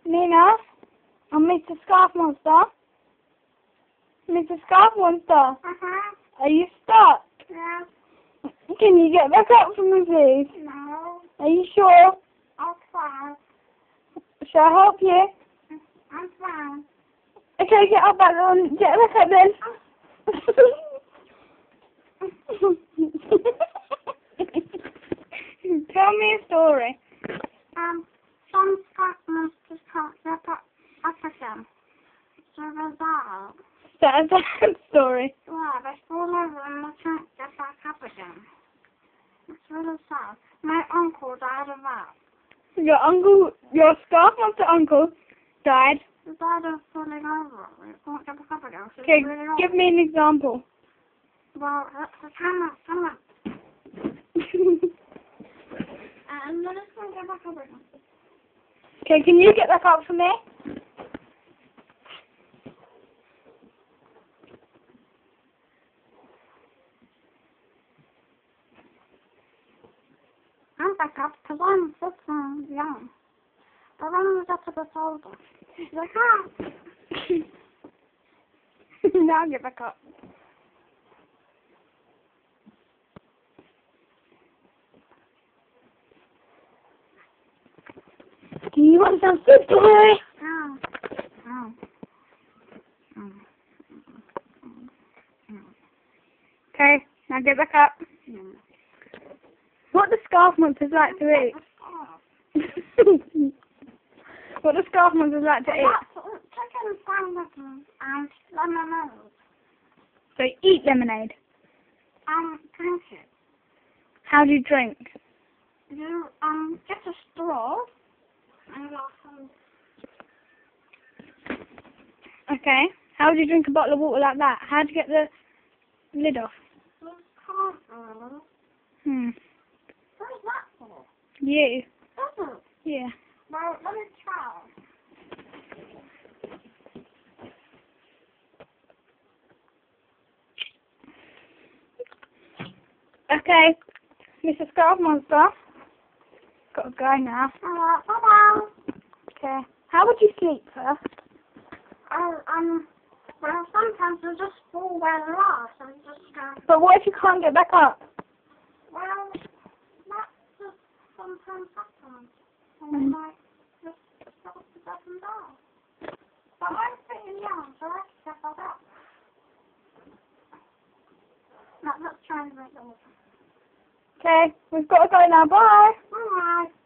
Nina, I'm Mr. Scarf Monster. Mr. Scarf Monster, Uh-huh. are you stuck? Yeah. Can you get back up from me, please? No. Are you sure? I'll try. Shall I help you? I'm fine. Okay, get up back on. Get back up then. Tell me a story. Some Scarf Monsters can't get up again. So they die. That's a sad story. Yeah, they fall over and they can't get back up again. It's really sad. My uncle died of that. Your Scarf Monster uncle died. He died of falling over. He can't get back up again. So Okay, it's really give me an example. Well, the camera. And then it's going to get back up again. Okay, can you get back up for me? I'm back up because I'm 6 young. But when we get a bit older, he's like, ah. Now get back up. Do you want some soup, boy? Oh. Oh. Okay, now get back up. What do Scarf Monsters like to eat? What do Scarf Monsters like to eat? Chicken sandwiches and lemonade. So eat lemonade. Drink it. How do you drink? You, get a straw and Okay. How do you drink a bottle of water like that? How do you get the lid off? you can't really. What is that for? You. Does it? Yeah. Well, let me try. Okay. Mr. Scarf Monster. Gotta go now. Bye-bye. Okay. How would you sleep first? Well, sometimes you just fall where you are, so you just go. But what if you can't get back up? Well, that just sometimes happens. And you might just stop to get and die. But I'm pretty young, so I can get that up. Now, let's try and make it over. Okay. We've got to go now. Bye. Bye.